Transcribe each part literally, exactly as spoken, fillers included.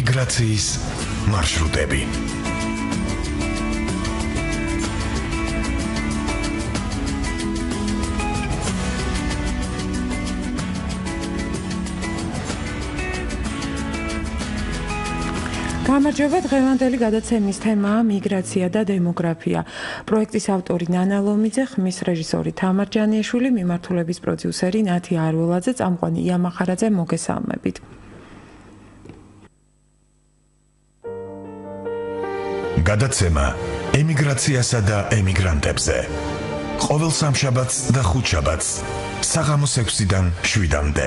ემიგრაციის მარშრუტები. გამარჯობა, დღევანდელი გადაცემის თემაა მიგრაცია და დემოგრაფია. პროექტის ავტორი ნანა ლომიძე, ხმის რეჟისორი თამარ ჯანიაშვილი, მიმართულების პროდიუსერი ნათი არველაძე, წამყვანი ია მახარაძე, მოგესალმებით. გადაცემა ემიგრაციასა და ემიგრანტებზე. ყოველ სამშაბათს და ხუთშაბათს საღამოს ექვსიდან შვიდამდე.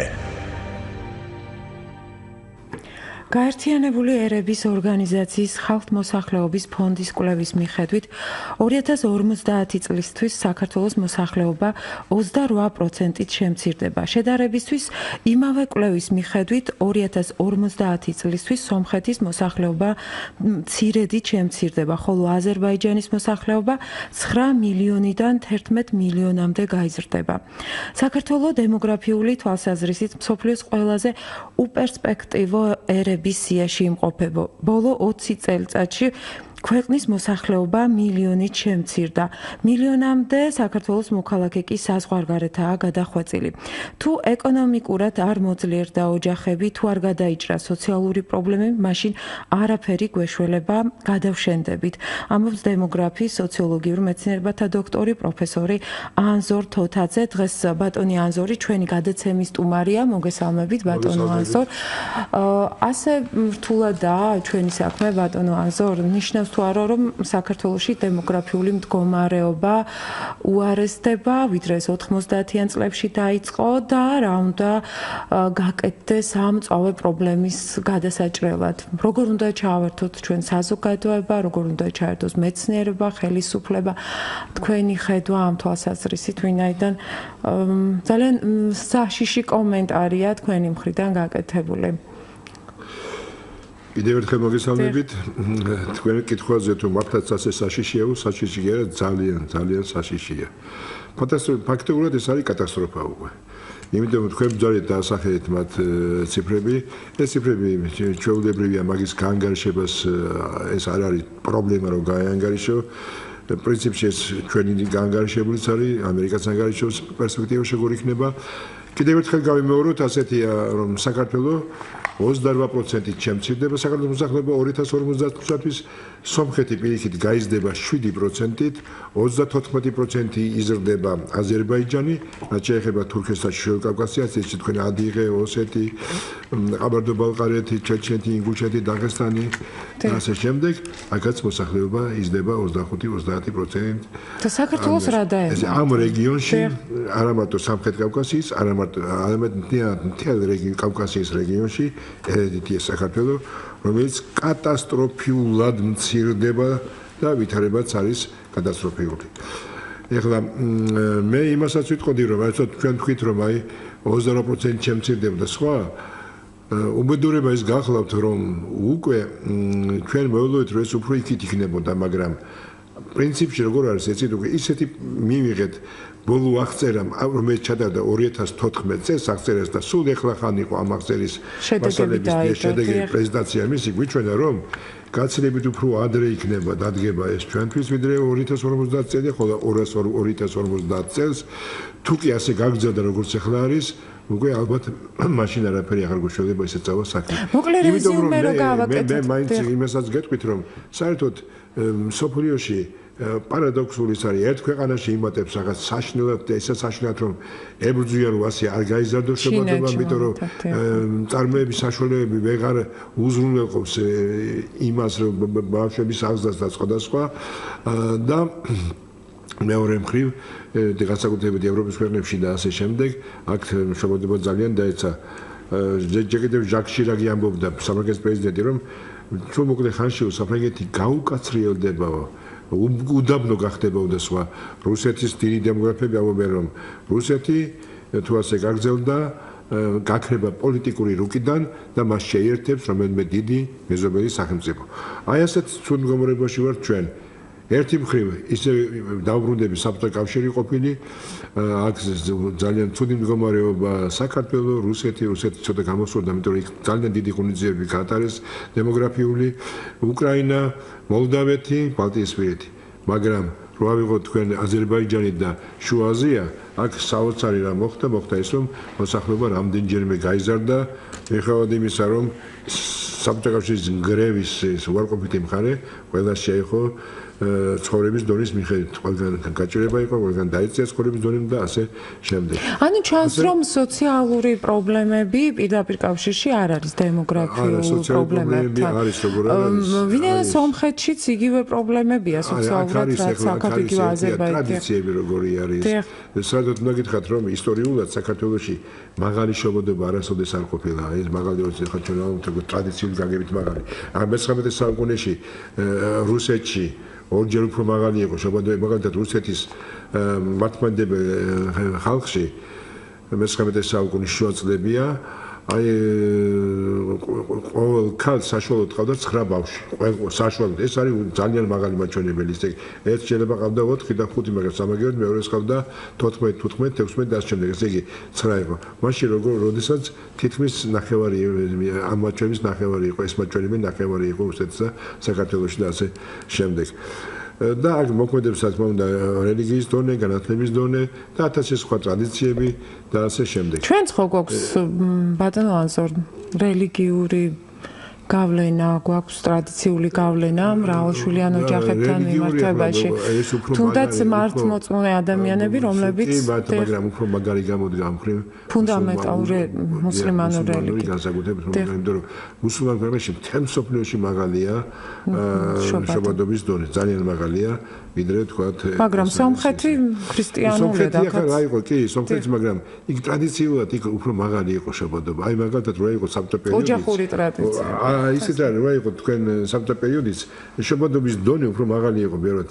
გაერთიანებული ერების ორგანიზაციის ხალხმოსახლეობის ფონდის კვლევის მიხედვით ორი ათას ორმოცდაათი წლისთვის საქართველოს მოსახლეობა ოცდარვა პროცენტით შემცირდება. შედარებისთვის იმავე კვლევის მიხედვით ორი ათას ორმოცდაათი წლისთვის სომხეთის მოსახლეობა მცირედით შემცირდება, ხოლო აზერბაიჯანის მოსახლეობა ცხრა მილიონიდან თერთმეტ მილიონამდე გაიზრდება. საქართველოს დემოგრაფიული თვალსაზრისით მსოფლიოს ყველაზე უპერსპექტივო ერების სიაში იმყოფება. ბოლო ოცი წელიწადში ქვეყნის მოსახლეობა მილიონით შემცირდა. მილიონამდე საქართველოს მოქალაქე კი საზღვარგარეთაა გადახვეწილი. თუ ეკონომიკურად არ მოძლიერდა ოჯახები, თუ არ გადაიჭრა სოციალური პრობლემები, მაშინ არაფერი გვეშველება გადავშენდებით. ამბობს დემოგრაფიის სოციოლოგიურ მეცნიერებათა დოქტორი პროფესორი ანზორ თოთაძე. დღეს ბატონი ანზორი ჩვენი გადაცემის სტუმარია. მოგესალმებით ბატონო ანზორ. ასე რთულადაა ჩვენი საქმე ბატონო ანზორ, ნიშნავს თუ არა რომ საქართველოში დემოგრაფიული მდგომარეობა უარესდება, ვიდრე ეს ოთხმოცდაათიან წლებში დაიწყო და რა უნდა გაკეთდეს ამ წავე პრობლემის გადასაჭრელად. როგორ უნდა ჩაავერთოთ ჩვენ საზოგადოება, როგორ უნდა ჩაერთოს მეცნიერება, ხელისუფლება, თქვენი ხედვა ამ თვალსაზრისით, ვინაიდან ძალიან საშიში კომენტარია თქვენი მხრიდან გაკეთებული. კიდევ ერთხელ მოგესალმებით. თქვენ კითხვაზე თუ მართლაც ასე საშიშია, საშიში არა, ძალიან, ძალიან საშიშია. ფაქტობრივად ეს არის კატასტროფა უკვე. იმიტომ თქვენ ბრძოლით დაასახელეთ მათ ციფრები, ეს ციფრები ჩვეულებრივია, მაგის გაანგარიშებას ეს არ არის პრობლემა, რომ გაანგარიშო. პრინციპში ეს ჩვენი გაანგარიშებულიც არის, ამერიკაც ანგარიშობს პერსპექტივაში როგორ იქნება. კიდევ ერთხელ გავიმეოროთ, ასეთია რომ საქართველოს ოცდარვა პროცენტით შემცირდება საქართველოს მოსახლეობა ორი ათას ორმოცდაათი წლისთვის, სომხეთი პირიქით გაიზრდება შვიდი პროცენტით, ოცდათოთხმეტი პროცენტი იზრდება აზერბაიჯანი, რაც შეეხება თურქეთს და შუა კავკასიას, ისე თქვენ ადიღე, ოსეთი, ყაბარდო-ბალყარეთი, ჩეჩნეთი, ინგუშეთი, დაღესტანი და ასე შემდეგ, აქაც მოსახლეობა იზრდება ოცდახუთი ოცდაათი პროცენტით. და საქართველოს რა დაემატა? ამ რეგიონში არა მარტო სამხრეთ კავკასიის, არა მარტო მთელ რეგიონ კავკასიის რეგიონში ერედითია საქართველოს, რომელიც კატასტროფიულად მცირდება და ვითარებაც არის კატასტროფიული. ეხლა მე იმასაც ვიტყოდი, რომ ასე თქვენ თქვით, რომ აი ოცდარვა პროცენტი შემცირდება და სხვა, უბედურება ის გახლავთ, რომ უკვე ჩვენ მოვლოდით, რომ ეს უფრო იქით იქნებოდა, მაგრამ პრინციპში როგორ არის ეცით უკვე ისეთი მივიღეთ ბოლო აღწერამ, რომელიც ჩატარდა ორი ათას თოთხმეტ წელს აღწერას და სულ ეხლა ხან იყო ამ აღწერის მასალების შედეგი პრეზენტაცია მისი გვიჩვენა, რომ გაცილებით უფრო ადრე იქნება დადგება ეს ჩვენთვის, ვიდრე ორი ათას ორმოცდაათი წელი, ხოლო ორი ათას ორმოცდაათი წელს თუ კი ასე გაგრძელდა როგორც ეხლა არის, უკვე ალბათ მაშინ არაფერი აღარ გვეშველება ესე წავა საქმე. მოკლე რეზიუმე რო გავაკეთეთ. მე მაინც იმასაც გეტყვით, რომ საერთოდ სოფლიოში პარადოქსული არის, ერთ ქვეყანაში იმატებს რაღაც საშინელად და ესეც საშინელად, რომ ებრძვიან, რომ ასე არ გაიზარდოს შეფასება, იმიტომ რომ წარმოების საშუალებები ვეღარ უზრუნველყოფს იმას, რომ ბავშვების აღზრდას და სხვადასხვა და მეორე მხრივ განსაკუთრებით ევროპის ქვეყნებში და ასე შემდეგ, აქ შეფასება ძალიან დაეცა. ჯერ ჟაკ შირაკი ამბობდა, საფრანგეთის პრეზიდენტი, რომ თუ მოკლე ხანში საფრანგეთი გაუკაცრიელდებაო, უდაბნო გახდებოდა სხვა. რუსეთის დიდი დემოგრაფები ამბობენ, რომ რუსეთი თუ ასე გაგრძელდა, გაქრება პოლიტიკური რუკიდან და მას შეიერთებს რომელიმე დიდი მეზობელი სახელმწიფო. აი ასეთ ცუდ მდგომარეობაში ვართ ჩვენ. ერთი მხრივ ისე დაუბრუნდები საბჭოთა კავშირი ყოფილი, აქ ძალიან ცუდი მდგომარეობა საქართველოს, რუსეთი, რუსეთი ცოტა გამოსურდა, იმიტომ რომ იქ ძალიან დიდი ღონისძიებები გაატარეს დემოგრაფიული, უკრაინა, მოლდავეთი, ბალტიისპირეთი, მაგრამ რო ავიღოთ თქვენ აზერბაიჯანი და შუა აზია, აქ საოცარი რა მოხდა, მოხდა ის რომ მოსახლეობა რამდენჯერმე გაიზარდა, მიუხედავად იმისა, რომ საბჭოთა კავშირის გრევის უარყოფითი მხარე ყველა შეეხო ცხოვრების დონის მიხედვით, ყველგან გაჭირება იყო, ყველგან დაიწია ცხოვრების დონე და ასე შემდეგ. ანუ ჩანს რომ სოციალური პრობლემები პირდაპირ კავშირში არ არის დემოგრაფიულ პრობლემებთან. არის როგორ არის. ვინაიდან სომხეთშიც იგივე პრობლემებია სოციალურად, რაც საქართველოს აზერბაიჯანში. ტრადიციები როგორი არის. სადაც უნდა გითხრათ რომ ისტორიულად საქართველოში მაღალი შობადობა არასოდეს არ ყოფილა. ეს მაღალი ხა ჩვენ ვთქვით ტრადიციული გაგებით მაღალი. ამ მესამედე საუკუნეში რუსეთში ორჯერ უფრო მაღალი იყო შობადობა, მაგალითად რუსეთის მართლმადიდებელ ხალხში მესამედე საუკუნის შუა წლებია, აი ყოველ ქალს საშუალოდ ყავდა ცხრა ბავშვი. საშუალოდ ეს არის ძალიან მაღალი მაჩვენებელი. ისე ერთ შეიძლება ყავდა ოთხი და ხუთი, მაგრამ სამაგიეროდ მეორეს ყავდა თოთხმეტი, თუთხმეტი, ექვსმეტი და ასე შემდეგ. ესე იგი ცხრა იყო. მაშინ როგორ როდესაც თითქმის ნახევარი ამ მაჩვენების ნახევარი იყო, ეს მაჩვენებელი ნახევარი იყო რუსეთსა, საქართველოში და ასე შემდეგ. და აქ მოქმედებს რა თქმა უნდა რელიგიის დონე, განათლების დონე და ათასი სხვა ტრადიციები და ასე შემდეგ. ჩვენც ხო გვაქვს ბატონო ანზორ რელიგიური გავლენა, გვაქვს ტრადიციული გავლენა მრავალშვილიან ოჯახებთან მიმართებაში. თუნდაც მართლმორწმუნე ადამიანები, რომლებიც მაგრამ უფრო მაგარი გამოდგა მხრივ ფუნდამენტალური მუსლიმანური რელიგია. განსაკუთრებით იმიტომ რომ მუსლიმან ქვეყნებში მთელ მსოფლიოში მაღალია შობადობის დონე, ძალიან მაღალია, ვიდრე თქვათ. მაგრამ სომხეთი ქრისტიანულია და ახლა რა იყო კი, სომხეთი, მაგრამ იქ ტრადიციულად იქ უფრო მაღალი იყო შობადობა. აი მაგალითად რა იყო საბჭოთა პერიოდის. ოჯახური ტრადიცია. აი ისეთ რა იყო თქვენ საბჭოთა პერიოდის შობადობის დონე უფრო მაღალი იყო ბევრად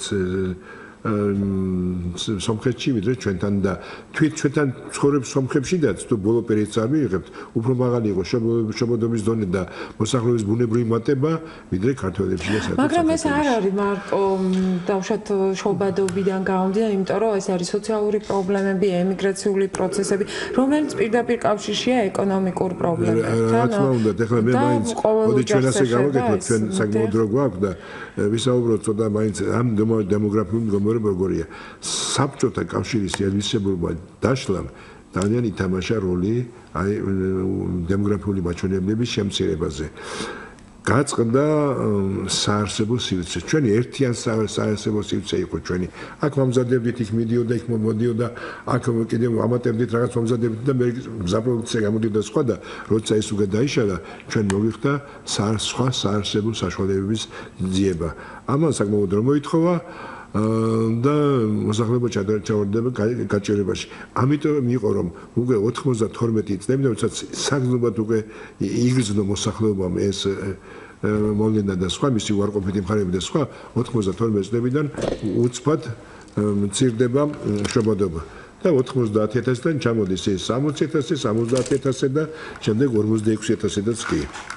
სომხეთში ვიდრე ჩვენთან და თვით ჩვენთან ცხოვრებს სომხებშიდაც თუ ბოლო პერიოდს არ მიიღებთ უფრო მაღალი იყო შობადობის დონე და მოსახლეობის ბუნებრივი მატება ვიდრე ქართველებში და საერთოდ მაგრამ ეს არ არის მარტო დავუშვათ შობადობიდან გამომდინარე იმიტომ რომ ეს არის სოციალური პრობლემები ემიგრაციული პროცესები რომელიც პირდაპირ კავშირშია ეკონომიკურ პრობლემებთან რა თქმა უნდა ეხლა მე მაინც მოდი ჩვენ ასე გავაკეთოთ ჩვენ საკმაოდ დრო გვაქვს და ვისაუბროთ ცოტა მაინც ამ დემოგრაფიულ მდგომარეობაზე როგორია საბჭოთა კავშირის ელისებურობა დაშლამ ძალიან ითამაშა როლი აი დემოგრაფიული მაჩვენებლების შემცირებაზე გაწყდა საარსებო სივრცე ჩვენი ერთიან საარსებო სივრცე იყო ჩვენი აქ მომზადებდით იქ მიდიოდა იქ მომდიოდა აქ კიდევ ამატებდით რაღაც მომზადებდით და მე მზაპროდუქცია გამოდიოდა სხვა და როცა ეს უკვე დაიშალა ჩვენ მოვიხდა სხვა საარსებო საშუალებების ძიება ამან საკმაოდ რომ მოითხოვა და მოსახლეობა ჩავარდება გაჭირებაში. ამიტომ იყო რომ უკვე ოთხმოცდათორმეტი წლები, როდესაც საგრძნობად უკვე იგრძნო მოსახლეობამ ეს მოვლენა და სხვა მისი უარყოფითი მხარეები და სხვა ოთხმოცდათორმეტი წლებიდან უცბად მცირდება შობადობა. და ოთხმოცდაათი ათასიდან ჩამოდის ეს სამოცი ათასი, სამოცდაათი ათასი და შემდეგ ორმოცდაექვსი ათასიდანაც კი.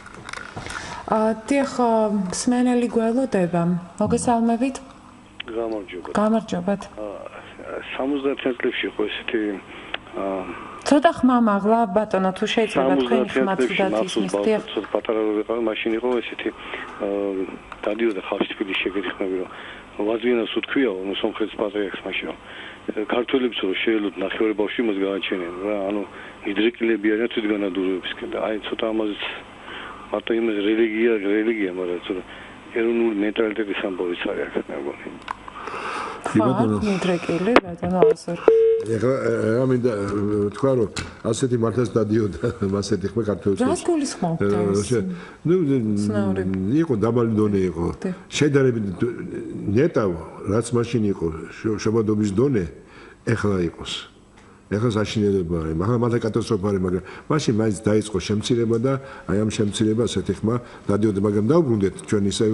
დიახ, სმენელი გველოდება. მოგესალმებით. გამარჯობა. გამარჯობათ. სამოცდაათი წლებში ხო ესეთი ცოტა ხმა მაღლა ბატონო თუ შეიძლება თქვენი ხმა ცუდად ისმის. დიახ. ცოტა პატარა რო ვიყავ, მაშინ იყო ესეთი დადიოდა ხალხი თბილისში შეგეხმები რომ ვაზიანას უთქვია სომხეთის პატრიარქს მაშინ რომ ქართველებს რო შეელოთ ნახევარი ბავშვი მას გააჩენენ რა ანუ იდრეკილები არიან თვითგანადულებისკენ და აი ცოტა ამაზეც მარტო იმას რელიგია რელიგია მაგრამ ცოტა ეროვნული მენტალიტეტის ამბავიც არის აქ მე მგონი. ბატონო მიდრეკილი ბატონო ასურ. ეხლა ამინდა თქვა რომ ასეთი მართლაც დადიოდა ასეთი ხმა ქართველებს. რას გულისხმობთ ეს? ნუ იყო დაბალი დონე იყო. შედარებით ნეტავ რაც მაშინ იყო შობადობის დონე ეხლა იყოს. ეხლა საშინელება არის, მაგრამ მათი კატასტროფა არის, მაგრამ მაშინ მაინც დაიწყო შემცირება და აი ამ შემცირებას ეთიხმა დადიოდა, მაგრამ დაუბრუნდეთ ჩვენ ისე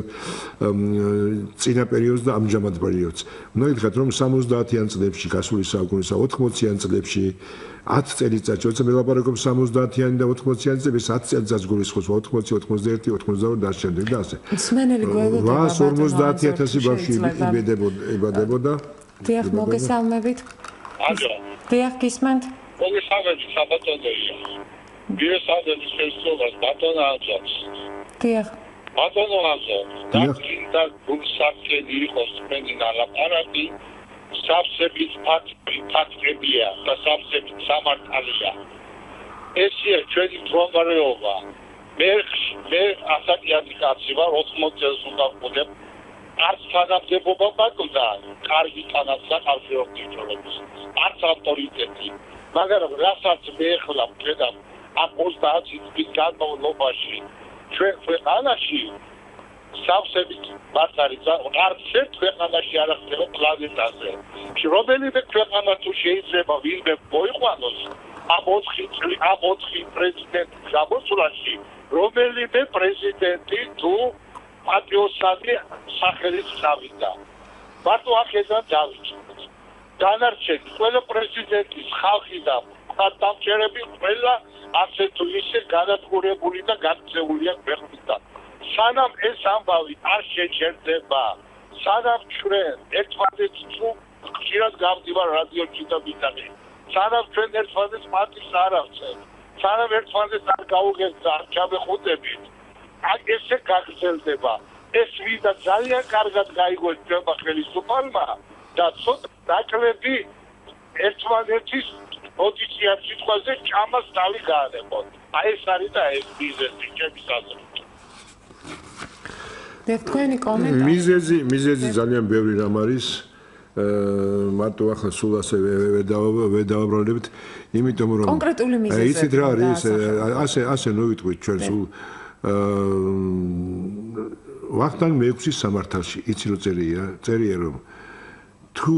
წინა პერიოდს და ამჟამად პერიოდს. უნდა გითხრათ, რომ სამოცდაათიან წლებში, გასული საუკუნის ოთხმოციან წლებში ათ წელიწადში, როცა მელაპარაკობ სამოცდაათიანი და ოთხმოციანი წლების ათ წელიწადს გულისხმობს ოთხმოცი, ოთხმოცდაერთი, ოთხმოცდაორი და ამ შემდეგ და ასე. მსმენელი გვევლიდება რვაას ორმოცდაათი ათასი ბავშვი იბადებოდა. დიახ, მოგესალმებით. აჯა. დიახ, გისმენთ. მოგესალმებით, საბატონოია. გიესალმებით შესწავლას ბატონო აჯაც. დიახ. ბატონო აჯაც. და გულსახელი იყოს თქვენი ნალაპარაკი. საბსების ფაქტებია და საბსების სამართალია. ესია ჩვენი მდგომარეობა. მე მე ასაკიანი კაცი ვარ, ოთხმოცი წელს უნდა ვყიდებ. არც თანამდებობა მაქონდა, კარგი თანამსახარჯო მიწოლების. არც ავტორიტეტი. მაგრამ რასაც მე ახლა ვხედავ ამ ოცდაათი წლის განმავლობაში ჩვენ ქვეყანაში საბსებით მართალიც არც ერთ ქვეყანაში არ ხდება პლანეტაზე. რომელიმე ქვეყანა თუ შეიძლება ვინმე მოიყვანოს ამ ოთხი წელი ამ ოთხი პრეზიდენტის გამოსვლაში, რომელიმე პრეზიდენტი თუ პატრიოტული სახელით წავიდა. მარტო ახედან დავიწყოთ. დანარჩენი ყველა პრეზიდენტის ხალხი და დამჭერები ყველა ასე თუ ისე განადგურებული და გაქცეულია ქვეყნიდან. სანამ ეს ამბავი არ შეჩერდება, სანამ ჩვენ ერთმანეთს თუ ხშირად გავდივარ რადიოში და ვიტყვი, სანამ ჩვენ ერთმანეთს მათის არ ავწევ, სანამ ერთმანეთს არ გავუგებთ და არ ჩავეხუტებით, აი ესე გაგრძელდება. ეს ვიდა ძალიან კარგად გაიგოს ჩვენმა ხელისუფალმა და ცოტა დაკლები ერთმანეთის პოზიციას სიტყვაზე ჭამას დავი გაანებოთ. აი ეს არის და ეს ბიზნესი ჩემი აზრით. თქვენი კომენტარი. მიზეზი, მიზეზი ძალიან ბევრი რამ არის. აა მარტო ახლა სულ ასე ვერ დავაბრუნებთ, იმიტომ რომ კონკრეტული მიზეზი. იცით რა არის, ასე ასე ნოვიტყვით ჩვენ სულ აა ვახტანგ მეექვსის სამართალში, იცი რო წერია, წერია რომ თუ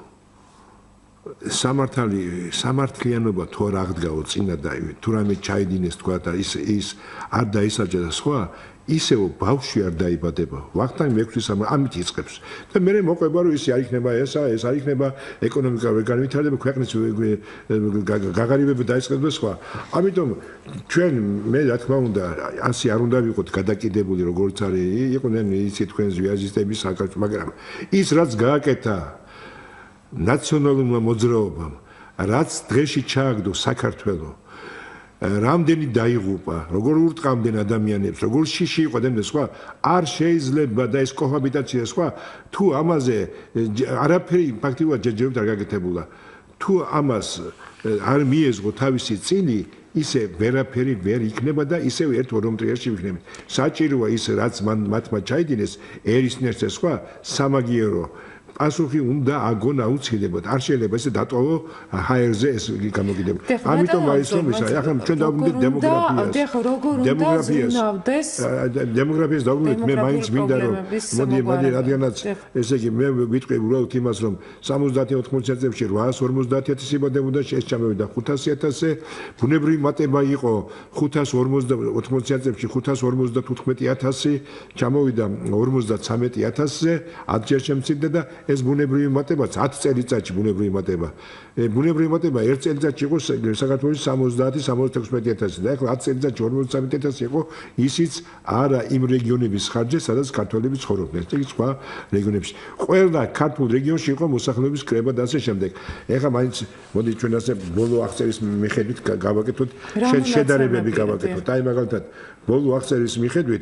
სამართალი სამართლიანობა თუ არ აღდგაო წინა და თუ რამე ჩაიდინეს თქვა და ის ის არ დაისაჯა და სხვა ისევ ბავშვი არ დაიბადება. ვახტანგ მეექვსის სამართალი ამით იწყებს. და მე მოყვება რომ ისე არ იქნება ესა, ეს არ იქნება ეკონომიკა ვერ განვითარდება, ქვეყნის გაღარიბება დაიწყება და სხვა. ამიტომ ჩვენ მე რა თქმა უნდა ასე არ უნდა ვიყოთ გადაკიდებული როგორც არის იყვნენ ისი თქვენ ზვიაზისტები საქართველოს, მაგრამ ის რაც გააკეთა ნაციონალურმა მოძრაობამ, რაც დღეში ჩააგდო საქართველოს, რამდენი დაიღუპა, როგორ ურტყამდნენ ადამიანებს, როგორ შიში იყვნენ და სხვა, არ შეიძლება და ეს კოჰაბიტაცია სხვა, თუ ამაზე არაფერი ფაქტიურად ჯერჯერობით არ გაკეთებულა. თუ ამას არ მიეზღო თავისი წილი, ისე ვერაფერი ვერ იქნება და ისევ ერთ ორომტრიაში ვიქნებით. საჭიროა ის რაც მათმა ჩაიდინეს, ერისნერს და სხვა სამაგიერო პასუხი უნდა აგონ აუცილებლად. არ შეიძლება ესე დატოვო ჰაერზე ეს გამოგიდება. ამიტომ არის რომ ისა, ახლა ჩვენ დავუბრუნდით დემოგრაფიას. დემოგრაფიას. დემოგრაფიას დავუბრუნდით, მე მაინც მინდა რომ მოდი მოდი რადგანაც ესე იგი მე ვიტყვი უბრალოდ იმას რომ სამოცდაათი ოთხმოცი წლებში რვაას ორმოცდაათი ათასი იბადებოდა, ეს ჩამოვიდა ხუთასი ათასზე. ბუნებრივი მატება იყო ხუთას ოთხმოცი წლებში ხუთას ორმოცდათოთხმეტი ათასი, ჩამოვიდა ორმოცდათვრამეტი ათასზე, ათჯერ შემცირდა და ეს ბუნებრივი მატებაც ათ წელიწადში ბუნებრივი მატება. ბუნებრივი მატება ერთ წელიწადში იყო საქართველოს სამოცდაათი სამოცდათექვსმეტი ათასი და ახლა ათ წელიწადში ორმოცდათვრამეტი ათასი იყო ისიც არა იმ რეგიონების ხარჯზე, სადაც ქართველები ცხოვრობდნენ, ეს სხვა რეგიონებში. ყველა ქართულ რეგიონში იყო მოსახლეობის კრება და ასე შემდეგ. ეხლა მაინც მოდი ჩვენ ასე ბოლო აღწერის მიხედვით გავაკეთოთ შედარებები გავაკეთოთ. აი მაგალითად ბოლო აღწერის მიხედვით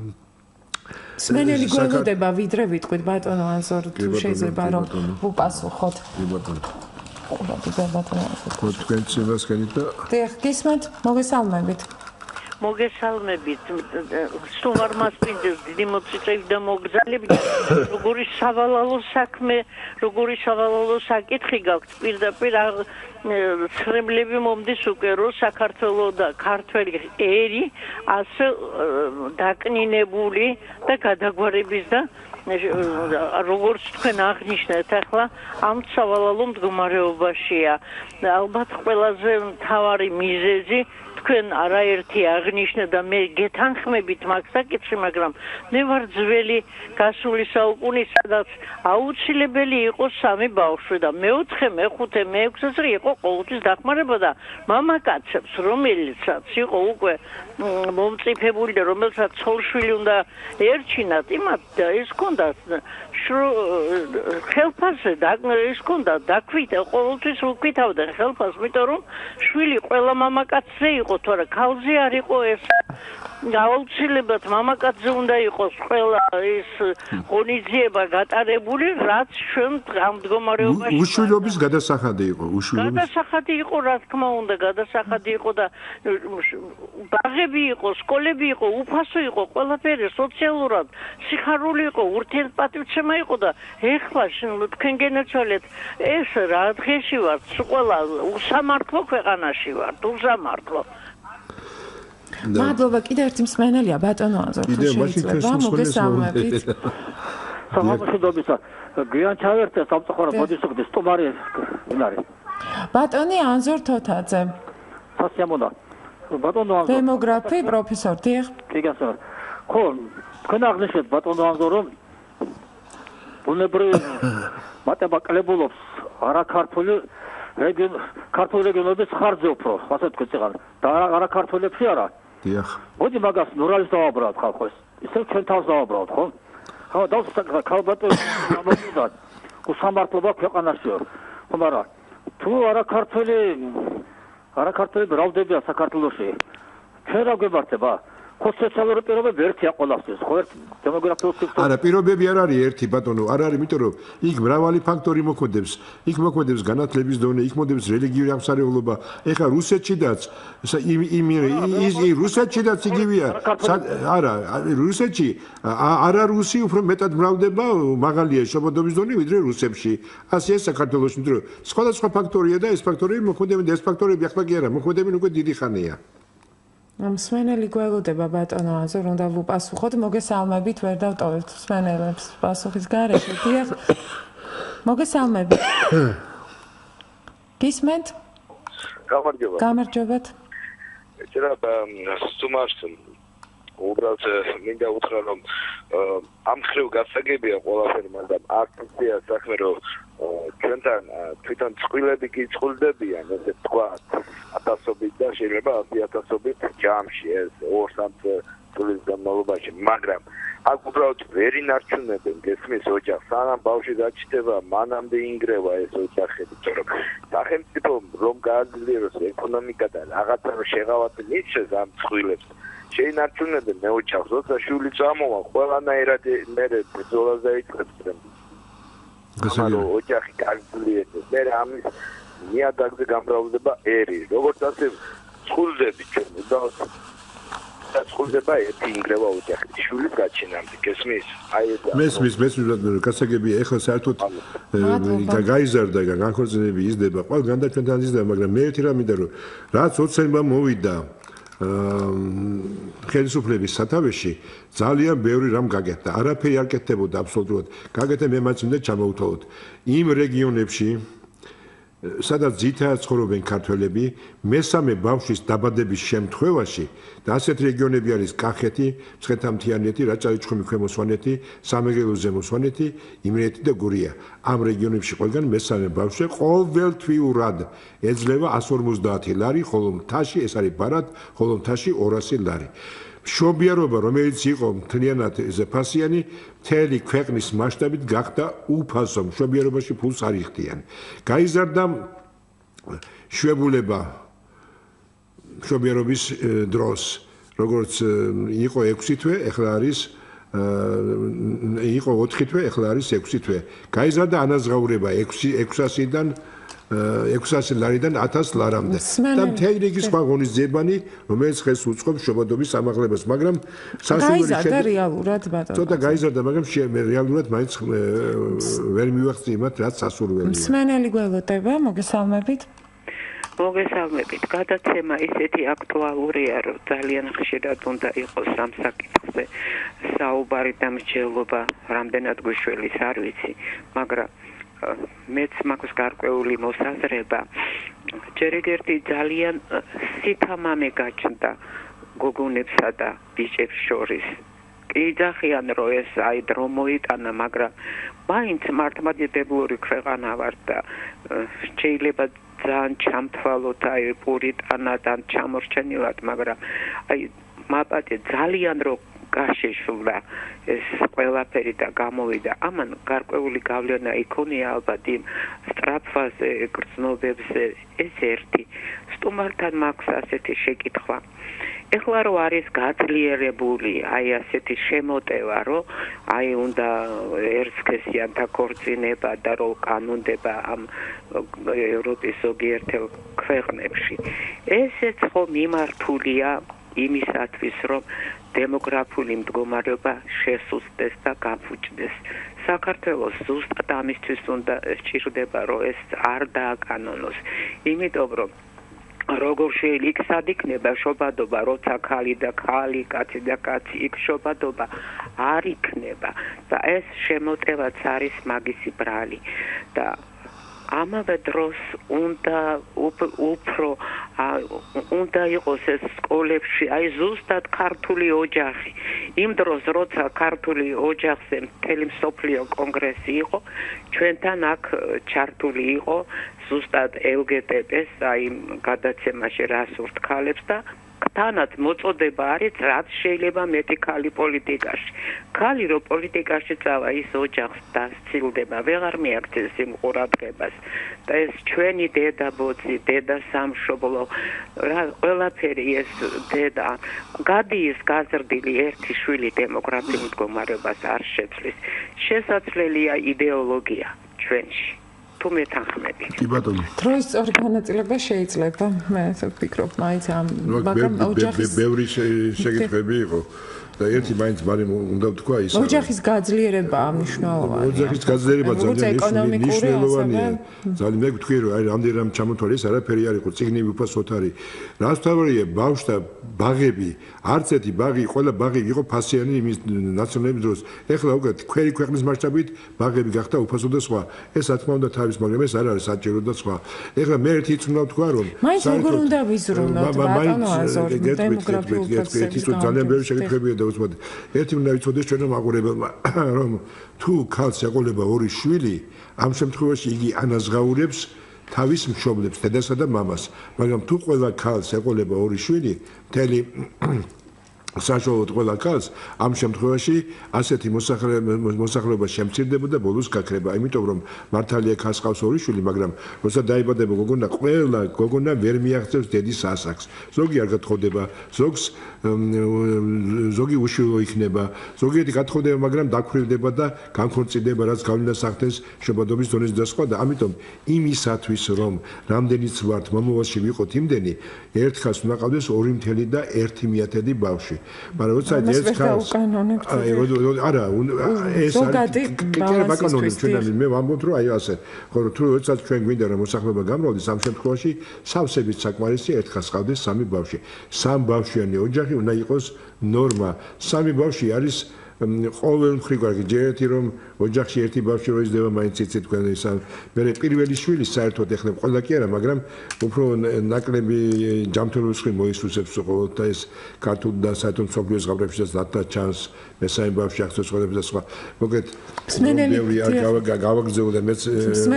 სმენელი გველოდება ვიდრე ვიტყვით ბატონო ანზორ თუ შეიძლება რომ უპასუხოთ. თქვენ ცებას განით და დიახ, გისმენთ, მოგესალმებით. მოგესალმებით. სულ არ მასპინძებს დიდი მოწიწები და მოგზალები. როგორი სავალალო საქმე, როგორი სავალალო საკითხი გაქვთ პირდაპირ ცრემლები მომდის უკვე რომ საქართველოს და ქართველი ერი ასე დაკნინებული და გადაგვარების და როგორც თქვენ აღნიშნეთ ახლა ამ სავალალო მდგომარეობაშია. ალბათ ყველაზე მთავარი მიზეზი თქვენ არაერთი აღნიშნეთ და მე გეთანხმებით მაგ საკითხში, მაგრამ მე ვარ ძველი გასული საუკუნის, სადაც აუცილებელი იყო სამი ბავშვი და მეოთხე, მეხუთე, მეექვსე იყო ყოველთვის დახმარება და მამაკაცებს, რომელიცაც იყო უკვე მომწიფებული და რომელსაც ცოლშვილი უნდა ერჩინათ, იმათ ეს ჰქონდათ ხელფასზე და ის ჰქონდათ დაქვით, ყოველთვის უკვითავდნენ ხელფასს, იმიტომ რომ შვილი ყველა მამაკაცზე იყო, თორე ქალზე არ იყო ეს. აუცილებლად მამაკაცზე უნდა იყოს ყველა ის ღონისძიება გატარებული, რაც ჩვენ ამ მდგომარეობაში უშვილობის გადასახადი იყო, უშვილობის გადასახადი იყო, რა თქმა უნდა, გადასახადი იყო და ბაღები იყო, სკოლები იყო, უფასო იყო, ყველაფერი სოციალურად, სიხარული იყო, ურთიერთპატივცემა იყო და ეხლა თქვენ გენაცვალეთ, ეს რა დღეში ვართ, ყველა უსამართლო ქვეყანაში ვართ, უსამართლო. მადლობა, კიდე ერთი მსმენელია, ბატონო აზორ, თუ შეიძლება, მოგესალმებით. სამომხდობისა, გვიან ჩავერთე სამწუხარო მოდისოქდეს სტუმარი ინარი. ბატონი ანზორ თოთაძე. სასიამოვნო. ბატონო ანზორ. დემოგრაფი, პროფესორი, დიახ. კი გასწორ. ხო, თქვენ აღნიშნეთ ბატონო ანზორ, რომ ბუნებრივი მატება კლებულობს არაქართული რეგიონ ქართული რეგიონების ხარჯზე უფრო, ასე თქვენ წეგან. და არაქართულებში არა. დიახ. მოდი მაგას ნურალის დავაბრალოთ ხალხოს. ისე ჩვენ თავს დავაბრალოთ, ხო? ხო, დავსაკრა ქალბატონი ამოდათ. უსამართლობა ქვეყანაშიო. ხო, მაგრამ თუ არაქართული არაქართული ბრალდებია საქართველოში. ჩვენ რა გვემართება? ხო, სოციალური პირობები ერთია ყველასთვის, ხო, ერთ დემოგრაფიულ სექტორში. არა, პირობები არ არის ერთი, ბატონო, არ არის, იმიტომ რომ იქ მრავალი ფაქტორი მოქმედებს. იქ მოქმედებს განათლების დონე, იქ მოქმედებს რელიგიური ამსარეულობა. ეხლა რუსეთშიდაც იმ იმ ის რუსეთშიდაც იგივეა. არა, რუსეთში არა რუსი უფრო მეტად მრავლდება, მაღალია შობადობის დონე ვიდრე რუსებში. ასეა საქართველოში, იმიტომ რომ სხვადასხვა ფაქტორია და ეს ფაქტორები მოქმედებენ, ეს ფაქტორები ახლა კი არა, მოქმედებენ უკვე დიდი ხანია. მსმენელი გველოდება ბატონო აზორ, უნდა ვუპასუხოთ, მოგესალმებით, ვერ დავტოვებთ მსმენელებს პასუხის გარეშე. დიახ. მოგესალმებით. გისმენთ? გამარჯობა. გამარჯობათ. ეჭირა სტუმარს უბრალოდ მინდა უთხრა რომ ამ ხრივ გასაგებია ყველაფერი, მაგრამ აქცია საქმე რომ ჩვენთან თვითონ წყვილები კი წყვილდებიან, ესე თქვა ათასობით და შეიძლება ათასობით ჯამში ეს ორ სამ წლის განმავლობაში, მაგრამ აქ უბრალოდ ვერ ინარჩუნებენ გესმის ოჯახს, სანამ ბავშვი გაჩნდება, მანამდე ინგრევა ეს ოჯახები, თორემ სახელმწიფო რომ გააძლიეროს ეკონომიკა და რაღაცა შეღავათ მისცეს ამ წყვილებს შეინარჩუნებენ მე ოჯახს, როცა შვილი წამოვა, ყველანაირად მე ბრძოლაზე იწყებს. ანუ ოჯახი გაძლიერდეს. მე ამის ნიადაგზე გამრავლდება ერი. როგორც ასე წყულდები ჩვენ უბრალოდ წყულდება ერთი ინგრევა ოჯახი. შვილის გაჩენამდე, გესმის? აი ეს მესმის, მესმის, გასაგებია, ეხლა საერთოდ გაიზარდა, განქორწინები იზრდება, ყველ განდა ჩვენთან იზრდება, მაგრამ მე ერთი რამ მინდა რომ რაც ოცნება მოვიდა ხელისუფლების სათავეში ძალიან ბევრი რამ გაკეთდა. არაფერი არ კეთდებოდა აბსოლუტურად. გაკეთდა მე მაინც უნდა ჩამოვთვალოთ. იმ რეგიონებში სადაც ძირითადად ცხოვრობენ ქართველები, მესამე ბავშვის დაბადების შემთხვევაში და ასეთ რეგიონები არის კახეთი, მცხეთა-მთიანეთი, რაჭა-ლეჩხუმი, ქვემო სვანეთი, სამეგრელო, ზემო სვანეთი, იმერეთი და გურია. ამ რეგიონებში ყველგან მესამე ბავშვი ყოველთვიურად ეძლევა ასი ორმოცდაათი ლარი, ხოლო მთაში ეს არის ბარად, ხოლო მთაში ორასი ლარი. მშობიარობა, რომელიც იყო მთლიანად ზეფასიანი, მთელი ქვეყნის მასშტაბით გახდა უფასო, მშობიარობაში ფულს არ იხდიან. გაიზარდა შვებულება მშობიარობის დროს, როგორც იყო ექვსი თვე, ეხლა არის იყო ოთხი თვე, ახლა არის ექვსი თვე. გაიზარდა ანაზღაურება ექვსასიდან ექვსასი ლარიდან ათას ლარამდე. და მთელი რიგი სხვა ღონისძიებანი, რომელიც ხელს უწყობს შობადობის ამაღლებას, მაგრამ სასურველი გაიზარდა რეალურად ბატონო. ცოტა გაიზარდა, მაგრამ რეალურად მაინც ვერ მივახცი იმათ, რაც სასურველია. მსმენელი გველოდება, მოგესალმებით. მოგესალმებით. გადაცემა ისეთი აქტუალურია, რომ ძალიან ხშირად უნდა იყოს ამ საკითხზე საუბარი და მსჯელობა, რამდენად გვიშველის არ ვიცი, მაგრამ მეც მაქვს გარკვეული მოსაზრება. ჯერ ერთი ძალიან სითამამე გაჩნდა გოგონებსა და ბიჭებს შორის. კი ძახიან, რომ ეს აი დრო მოიტანა, მაგრამ მაინც მართლმადიდებლური ქვეყანა ვართ და შეიძლება ძალიან ჩამთვალოთ აი პურიტანად ჩამორჩენილად, მაგრამ აი მაპატე ძალიან რო გაშეშლა ეს ყველაფერი და გამოვიდა. ამან გარკვეული გავლენა იქონია ალბათ იმ სტრაფაზე, გრძნობებზე. ეს ერთი. სტუმართან მაქვს ასეთი შეკითხვა. ეხლა რო არის გაძლიერებული აი ასეთი შემოტევა, რომ აი უნდა ერთსქესიანთა ქორწინება და რო კანონდება ამ ევროპის ზოგიერთ ქვეყნებში. ესეც ხო მიმართულია იმისათვის, რომ დემოგრაფიული მდგომარეობა შესუსტდეს და გაფუჭდეს. საქართველოს ზუსტად ამისთვის უნდა სჭირდება, რომ ეს არ დააკანონოს. იმიტომ რომ როგორ შეიძლება იქ სად იქნება შობადობა, როცა ქალი და ქალი, კაცი და კაცი იქ შობადობა არ იქნება და ეს შემოტევაც არის მაგისი ბრალი და ამავე დროს უნდა უფრო უნდა იყოს ეს სკოლებში აი ზუსტად ქართული ოჯახი. იმ დროს როცა ქართული ოჯახზე მთელი მსოფლიო კონგრესი იყო, ჩვენთან აქ ჩართული იყო ზუსტად ელ გი ბი ტე-ს აი გადაცემაში რას ურთქალებს და თანაც მოწოდება არის რაც შეიძლება მეტი ქალი პოლიტიკაში. ქალი რო პოლიტიკაში წავა, ის ოჯახს დასცილდება, ვეღარ მიაქცევს იმ ყურადღებას. და ეს ჩვენი დედა ბოძი, დედა სამშობლო, რა ყველაფერი ეს დედა გადიის გაზრდილი ერთი შვილი დემოგრაფიულ მდგომარეობას არ შეცვლის. შესაძლებელია იდეოლოგია ჩვენში. თუ მეთანხმები. კი ბატონო. დროის სწორი განაწილება შეიძლება. მე ვფიქრობ, მაინც ამ მაგრამ ოჯახის ბევრი შეკითხვები იყო. და ერთი მაინც მაგრამ უნდა ვთქვა ის ოჯახის გაძლიერება მნიშვნელოვანია. ოჯახის გაძლიერება ძალიან მნიშვნელოვანია. ძალიან მე ვთქვი რომ აი რამდენი რამ ჩამოთვალე ეს არაფერი არ იყო წიგნები უფასოდ არის. რას თავარია ბავშვთა ბაღები, არც ერთი ბაღი, ყველა ბაღი იყო ფასიანი იმის ნაციონალების დროს. ეხლა უკვე ქვერი ქვეყნის მასშტაბით ბაღები გახდა უფასო და სხვა. ეს რა თქმა უნდა თავის, მაგრამ ეს არ არის საჭირო და სხვა. ეხლა მე ერთი ის უნდა ვთქვა რომ მაინც როგორ უნდა ვიზრუნოთ ბატონო აზორი დემოგრაფიულ პროცესში ძალიან ბევრი შეკითხვებია ერთი უნდა ვიცოდეს ჩვენ მაყურებელმა რომ თუ ქალს ეყოლება ორი შვილი, ამ შემთხვევაში იგი ანაზღაურებს თავის მშობლებს, დედასა და მამას. მაგრამ თუ ყველა ქალს ეყოლება ორი შვილი, მთელი საშუალოდ ყველა ქალს ამ შემთხვევაში ასეთი მოსახლეობა შემცირდება და ბოლოს გაქრება. იმიტომ რომ მართალია ქალს ყავს ორი შვილი, მაგრამ როცა დაიბადება გოგონა, ყველა გოგონა ვერ მიაღწევს დედის ასაკს. ზოგი არ გათხოვდება, ზოგს ზოგი უშვილო იქნება, ზოგიერთი გათხოვდება, მაგრამ დაქვრივდება და განქორწინება, რაც გავლენას ახდენს შობადობის დონეზე და სხვა და ამიტომ იმისათვის რომ რამდენიც ვართ მომავალში ვიყოთ იმდენი, ერთ ხალხს უნდა ყავდეს ორი მთელი და ერთი მიათედი ბავშვი. მაგრამ როცა ერთ ხალხს არა ეს არის ბაკანონი ჩვენანი მე ვამბობ რომ აი ასე ხო თუ როცა ჩვენ გვინდა რომ მოსახლეობა გამრავლდეს ამ შემთხვევაში სავსებით საკმარისია ერთ ხალხს ყავდეს სამი ბავშვი. სამ ბავშვიანი ოჯახი უნდა იყოს ნორმა. სამი ბავშვი არის ყოველ მხრივ კარგი. ჯერეთი რომ ოჯახში ერთი ბავშვი რო იზრდება, მაინც იცით თქვენ ის მე პირველი შვილი საერთოდ ეხლა ყველა კი არა, მაგრამ უფრო ნაკლები ჯანმრთელობის მხრივ მოისურვებს ყოველ და ეს ქართულ და საერთოდ მსოფლიოს ზღაპრებშიც და ჩანს მესამე ბავშვი ახსოვს და სხვა. მოგეთ ბევრი არ გავაგზავნე და მეც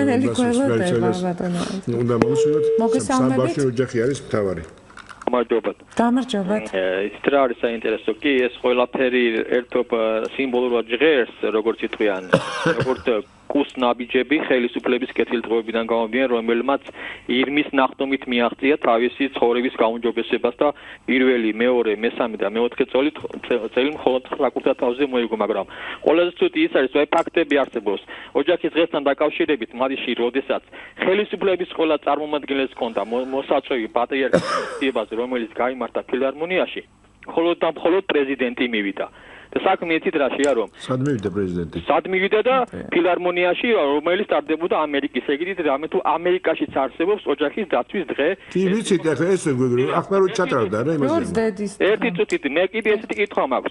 უნდა მოვსვათ სამ ბავშვი ოჯახი არის მთავარი. გამარჯობათ. გამარჯობათ. ის რა არის საინტერესო კი ეს ყველაფერი ერთობ სიმბოლურად ჟღერს როგორც იტყვიან. როგორც კუს ნაბიჯები ხელისუფლების კეთილდღეობიდან გამომდინარე, რომელმაც ირმის ნახტომით მიაღწია თავისი ცხოვრების გაუმჯობესებას და პირველი, მეორე, მესამე და მეოთხე წელი წელი მხოლოდ საკუთარ თავზე მოიგო, მაგრამ ყველაზე ცუდი ის არის, რომ ფაქტები არსებობს. ოჯახის დღესთან დაკავშირებით მადიში, როდესაც ხელისუფლების ყველა წარმომადგენელს ჰქონდა მოსაწვევი პატრიარქის ხსიებაზე, რომელიც გაიმართა ფილარმონიაში, მხოლოდ და მხოლოდ პრეზიდენტი მივიდა. და საქმე იცით რაშია, რომ სად მივიდა პრეზიდენტი? სად მივიდა და ფილარმონიაში, რომელიც ტარდებოდა ამერიკის ეგრით, რამე თუ ამერიკაშიც არსებობს ოჯახის დაცვის დღე. კი, ვიცით, ახლა ეს ახმაროთ ჩატარდა რა იმაზე. ერთი წუთით, მე კიდე ესეთი კითხვა მაქვს.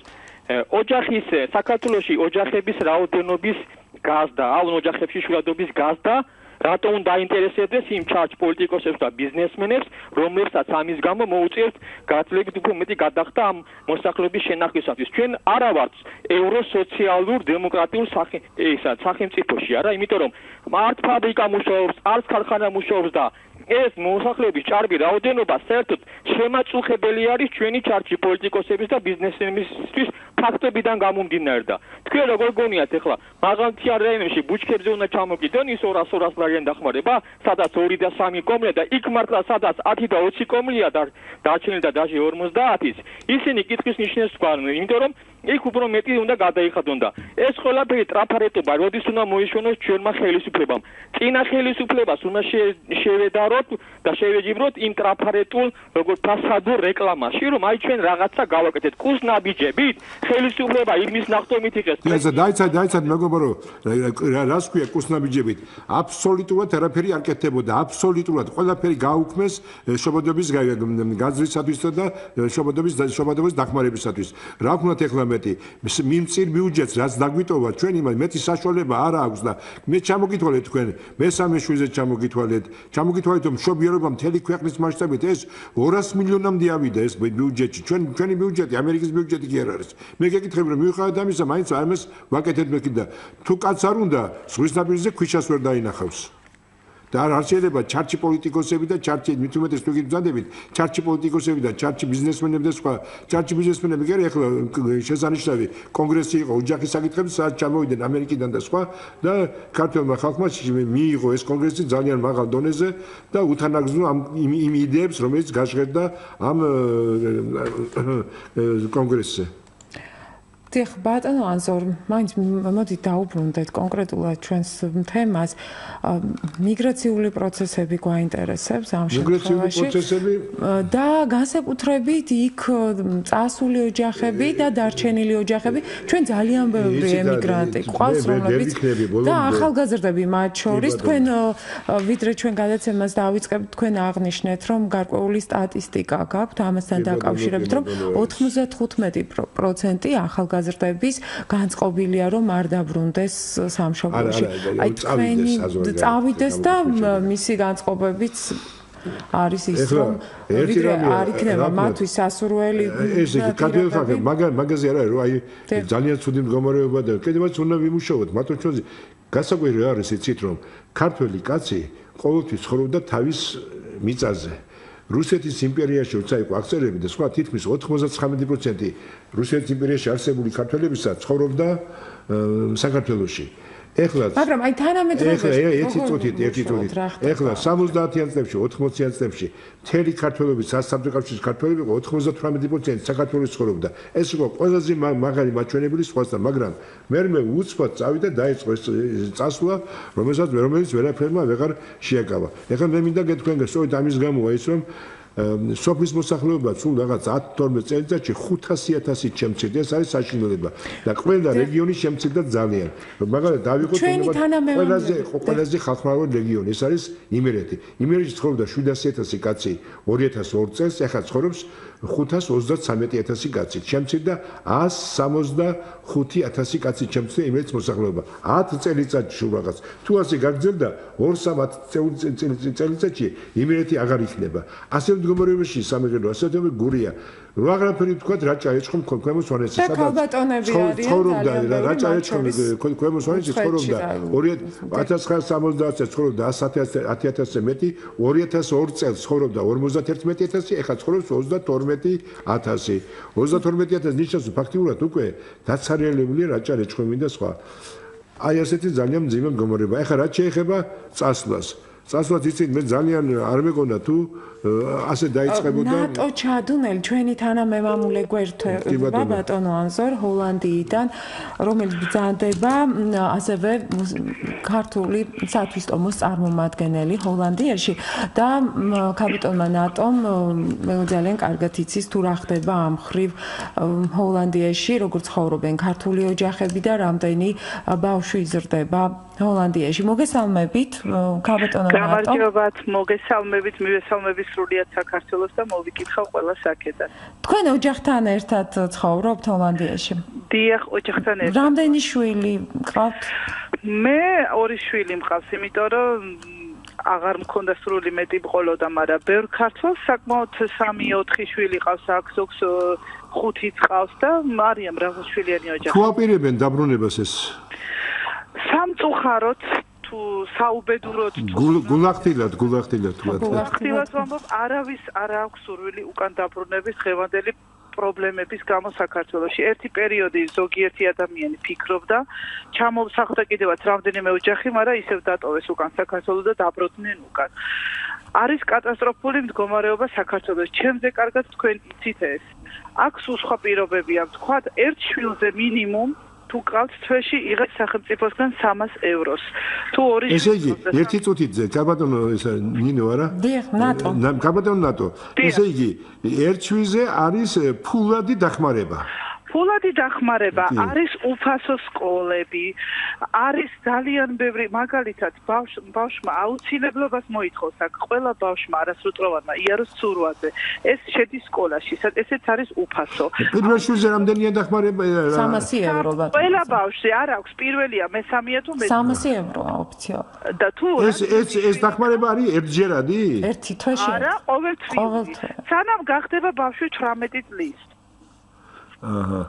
ოჯახის საქართველოში ოჯახების რაოდენობის გაზდა, აუ ოჯახებში შვილადობის გაზდა რატო უნდა დაინტერესებდეს იმ ჩარჩ პოლიტიკოსებს და ბიზნესმენებს, რომლებსაც ამის გამო მოუწიებთ გაცილებით უფრო მეტი გადახდა ამ მოსახლეობის შენახვისათვის. ჩვენ არა ვართ ევროსოციალურ დემოკრატიულ სახელმწიფოში, არა, იმიტომ რომ არც ფაბრიკა მუშაობს, არც ქარხანა მუშაობს და ეს მოსახლეობის ჭარბი რაოდენობა საერთოდ შემაწუხებელი არის ჩვენი ჩარჩი პოლიტიკოსების და ბიზნესმენებისთვის ფაქტებიდან გამომდინარე და თქვენ როგორ გონიათ ახლა მაღალმთიან რაიონებში ბუჩქებზე უნდა ჩამოგიდონ ის ორას ორას ლარიანი დახმარება, სადაც ორი და სამი კომლია და იქ მართლა სადაც ათი და ოცი კომლია და დარჩენილი და დაჟე ორმოცდაათის ისინი კითხვის ნიშნებს თქვენ, იმიტომ რომ იქ უფრო მეტი უნდა გადაიხადონ და ეს ყველაფერი ტრაფარეტობა როდის უნდა მოიშვენოს ჩვენმა ხელისუფლებამ. წინა ხელისუფლებას უნდა შევედაროთ და შევეჯიბროთ იმ ტრაფარეტულ როგორც ფასადურ რეკლამაში, რომ აი ჩვენ რაღაცა გავაკეთეთ კუს ნაბიჯებით, ხელისუფლება იმის ნახტომით იღეს. ესა დაიცად, დაიცად მეგობარო, რას ქვია კუს ნაბიჯებით? აბსოლუტურად არაფერი არ კეთდებოდა, აბსოლუტურად ყველაფერი გაუქმეს შობადობის გაძლისათვისა და შობადობის შობადობის დახმარებისათვის. რა ვქნათ ახლა მეტი მიმწիր ბიუჯეტს რაც დაგვიტოვა ჩვენ იმას მეტი საშუალება არ აქვს და მე ჩამოგითვალეთ თქვენ მესამე შვილზე ჩამოგითვალეთ ჩამოგითვალეთ რომ მშობიარობა მთელი ქვეყნის მასშტაბით ეს ორას მილიონამდე ავიდა ეს ბიუჯეტი ჩვენ ჩვენი ბიუჯეტი ამერიკის ბიუჯეტი კი არ არის მე გეკითხები რომ მიუხედავად ამისა მაინც ამას ვაკეთებ მე კიდე თუ კაც არ უნდა ზღვის ნაპირზე ქვიშას ვერ დაინახავს და არ შეიძლება ჩარჩი პოლიტიკოსები და ჩარჩი მithumetes თუ გიბრძანდებით ჩარჩი პოლიტიკოსები და ჩარჩი ბიზნესმენები და სხვა ჩარჩი ბიზნესმენები კი ახლა შესანიშნავი კონგრესი იყო ოჯახის საკითხებზე სადაც ჩამოვიდნენ ამერიკიდან და სხვა და ქართულმა ხალხმა მიიღო ეს კონგრესი ძალიან მაღალ დონეზე და უთანაგზო ამ იმ იდეებს რომელიც გაჟღერდა ამ კონგრესზე დიახ, ბატონო ანზორ, მაინც მოდით დაუბრუნდეთ კონკრეტულად ჩვენს თემას. მიგრაციული პროცესები გვაინტერესებს ამ შემთხვევაში. პროცესები და განსაკუთრებით იქ წასული ოჯახები და დარჩენილი ოჯახები, ჩვენ ძალიან ბევრი ემიგრანტი გვყავს, რომლებიც და ახალგაზრდები მათ შორის, თქვენ ვიდრე ჩვენ გადაცემას დავიწყებთ, თქვენ აღნიშნეთ, რომ გარკვეული სტატისტიკა გაქვთ ამასთან დაკავშირებით, რომ ოთხმოცდათხუთმეტი პროცენტი ახალგაზრდები გაზრდების განწყობილია რომ არ დაბრუნდეს სამშობლოში. აი თქვენი წავიდეს და მისი განწყობებიც არის ის რომ ვიდრე არ იქნება მათთვის სასურველი ეს იგი კადრები ფაქტი მაგაზე არ არის რომ აი ძალიან ცუდი მდგომარეობა და კიდევაც უნდა ვიმუშაოთ მათო ჩვენზე გასაკვირი არის იცით რომ ქართველი კაცი ყოველთვის ცხოვრობდა თავის მიწაზე რუსეთის იმპერიაში როცა იყო აქცერები და სხვა თითქმის ოთხმოცდათხამეტი პროცენტი რუსეთის იმპერიაში არსებული ქართველებისა ცხოვრობდა საქართველოში. ეხლა მაგრამ აი თანამედროვე ერთი წუთით, ერთი წუთით. ეხლა სამოცდაათიან წლებში, ოთხმოციან წლებში მთელი ქართველობის სასამართლო კავშირის ქართველები იყო ოთხმოცდათვრამეტი პროცენტი საქართველოს ცხოვრობდა. ეს იყო ყველაზე მაღალი მაჩვენებელი სხვასთან, მაგრამ მე მე უცბად წავიდა დაიწყო ეს წასვლა, რომელსაც რომელიც ვერაფერმა ვეღარ შეაკავა. ეხლა მე მინდა გეთქვენ, სწორედ ამის გამოა ის რომ სოფლის მოსახლეობა სულ რაღაც ათი თორმეტ წელიწადში ხუთასი ათასი შემცირდა ეს არის საშინელება და ყველა რეგიონი შემცირდა ძალიან მაგალითად დავიღოთ ყველაზე ყველაზე ხალხმრავალი რეგიონი ეს არის იმერეთი იმერეთში ცხოვრობდა შვიდასი ათასი კაცი ორი ათას ორ წელს ეხლა ცხოვრობს ხუთას ოცდათსამეტი ათასი კაცი შემცირდა ასი სამოცდახუთი ათასი კაცი შემცირდა იმერეთის მოსახლეობა ათი წელიწადში სულ რაღაც თუ ასე გაგრძელდა ორ სამ წელიწადში იმერეთი აღარ იქნება ასე მდგომარეობაში სამეგრელო ასეთები გურია რაღაცნაირი თქვა რაჭა ეჭხომ ქვემოს ვანეცი სადაც ცხოვრობდა რაჭა ეჭხომ ქვემოს ვანეცი ცხოვრობდა ორი ათას სამოცდაათი ცხოვრობდა ათი ათასზე მეტი ორი ათას ორ წელს ცხოვრობდა ორმოცდაერთმეტი ათასი ეხლა ცხოვრობს ოცდათორმეტი ათასი ოცდათორმეტი ათასი ნიშნავს ფაქტიურად უკვე დაცარიელებულია რაჭა ეჭხომი და სხვა აი ასეთი ძალიან მძიმე მდგომარეობა. ეხლა რაც შეეხება წასვლას. წასვლაც იცით მე ძალიან არ მეკონა თუ ასე დაიწყებოდა ნატო ჩადუნელი ჩვენი თანამემამულე გვერდთვება ბატონო ანზორ ჰოლანდიიდან რომელიც ბრძანდება ასევე ქართული სათვისტომოს წარმომადგენელი ჰოლანდიაში და კაპიტონმა ნატომ ძალიან კარგად იცის თუ რა ხდება ამ ხრივ ჰოლანდიაში როგორც ცხოვრობენ ქართული ოჯახები და რამდენი ბავშვი იზრდება ჰოლანდიაში მოგესალმებით კაპიტონო ნატო გამარჯობათ მოგესალმებით მივესალმებით სრულიად საქართველოს და მოვიკითხავ ყველა საკეთად. თქვენ ოჯახთან ერთად ცხოვრობთ ჰოლანდიაში? დიახ, ოჯახთან ერთად. რამდენი შვილი გყავთ? მე ორი შვილი მყავს, იმიტომ რომ აღარ მქონდა სრული მეტი ბყოლოდა, მაგრამ ბევრ ქართველს საკმაოდ სამი ოთხი შვილი ყავს, აქ ზოგს ხუთიც ყავს და არიან მრავალშვილიანი ოჯახი. თუ აპირებენ დაბრუნებას ეს? სამწუხაროდ თუ საუბედუროდ გულახდილად გულახდილად თუ გულახდილად ვამბობ არავის არ აქვს სურვილი უკან დაბრუნების ღევანდელი პრობლემების გამო საქართველოში ერთი პერიოდი ზოგიერთი ადამიანი ფიქრობდა ჩამოსახლდა კიდევაც რამდენიმე ოჯახი მაგრამ ისევ დატოვეს უკან საქართველოს და დაბრუნდნენ უკან არის კატასტროფული მდგომარეობა საქართველოს ჩემზე კარგად თქვენ იცით ეს აქ სულ სხვა პირობებია თქვა ერთ შვილზე მინიმუმ თუ ყავთ თვეში იღებს სახელმწიფოსგან სამას ევროს. თუ ორი ესე იგი, ერთი წუთით კაბატონო ესა ნინო არა? დიახ, ნატო. კაბატონო ნატო. ესე იგი, ერთ შვილზე არის ფულადი დახმარება. ფულადი დახმარება არის უფასო სკოლები, არის ძალიან ბევრი, მაგალითად, ბავშვმა აუცილებლობას მოითხოვს აქ ყველა ბავშვმა არასრულწლოვანმა იაროს ცურვაზე. ეს შედის სკოლაში, ესეც არის უფასო. პირველ შვილზე რამდენია დახმარება? სამასი ევრო. ყველა ბავშვზე არ აქვს, პირველია, მესამეა თუ მესამე. სამასი ევროა ოფიციალურად. და თუ ეს ეს ეს დახმარება არის ერთჯერადი? ერთი თვეში. არა, ყოველ თვეში. სანამ გახდება ბავშვი თვრამეტი წლის. აჰა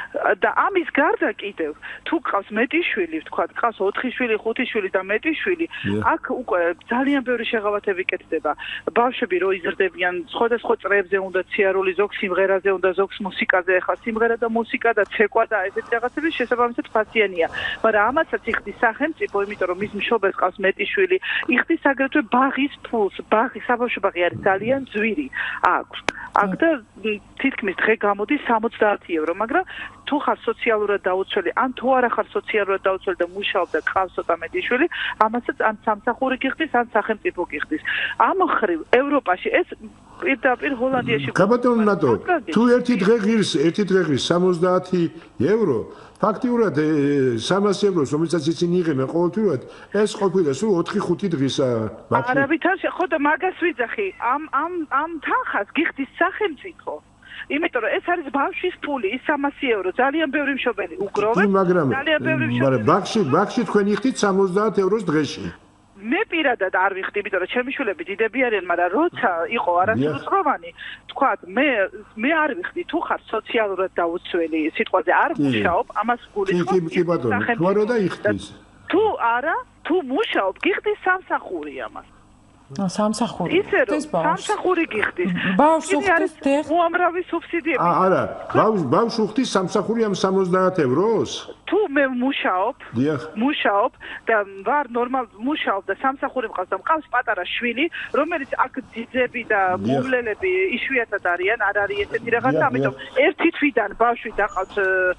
და ამის გარდა კიდევ თუ ყავს მეტი შვილი, ვთქვა, ყავს ოთხი შვილი, ხუთი შვილი და მეტი შვილი, აქ უკვე ძალიან ბევრი შეღავათები კეთდება. ბავშვები რო იზრდებიან, სხვადასხვა წრეებზე უნდა სიარული, ზოგ სიმღერაზე უნდა, ზოგს მუსიკაზე, ახლა სიმღერა და მუსიკა და ცეკვა და ესეთი რაღაცები შესაბამისად ფასიანია. მაგრამ ამასაც იხდის სახელმწიფო, იმიტომ რომ მის მშობელს ყავს მეტი შვილი, იხდის აგრეთვე ბაღის ფულს, ბაღი, საბავშვო ბაღი არის ძალიან ძვირი აქვს. აქ და თითქმის დღე გამოდის სამოცდაათი ევრო, მაგრამ თუ ხარ სოციალურად დაუცველი, ან თუ არა ხარ სოციალურად დაუცველი და მუშაობ და ყავს ცოტა მეტი შვილი, ამასაც ან სამსახური გიხდის, ან სახელმწიფო გიხდის. ამ ხრივ ევროპაში ეს პირდაპირ ჰოლანდიაში კაპიტონ ნატო, თუ ერთი დღე ღირს, ერთი დღე ღირს სამოცდაათი ევრო, ფაქტიურად სამას ევროს, რომელსაც ისინი იღებენ ყოველთვიურად, ეს ყოფილა სულ ოთხი ხუთი დღისა. არავითარ ხო და მაგას ვიძახი, ამ ამ ამ თანხას გიხდის სახელმწიფო. იმიტომ რომ ეს არის ბავშვის ფული, ის სამასი ევრო, ძალიან ბევრი მშობელი უგროვებს, ძალიან ბევრი მშობელი. მაგრამ ბაღში, ბაღში თქვენ იხდით სამოცდაათ ევროს დღეში. მე პირადად არ ვიხდი, იმიტომ რომ ჩემი შვილები დიდები არიან, მაგრამ როცა იყო არასრულწლოვანი, თქვათ, მე მე არ ვიხდი, თუ ხარ სოციალურად დაუცველი, სიტყვაზე არ მუშაობ, ამას გულისხმობ. კი, კი, ბატონო, თუ არა და იხდის. თუ არა, თუ მუშაობ, გიხდის სამსახური ამას. სამსახური. ისე რომ სამსახური გიხდის. ბავშვს უხდის დეხ. უამრავი სუბსიდიები. არა, ბავშვს ბავშვს უხდის სამსახური ამ სამოცდაათ ევროს? თუ მე მუშაობ, დიახ. მუშაობ და ვარ ნორმალ მუშაობ და სამსახური მყავს და მყავს პატარა შვილი, რომელიც აქ ძიძები და მოვლელები იშვიათად არიან, არ არის ესეთი რაღაცა, ამიტომ ერთი თვიდან ბავშვი დაყავს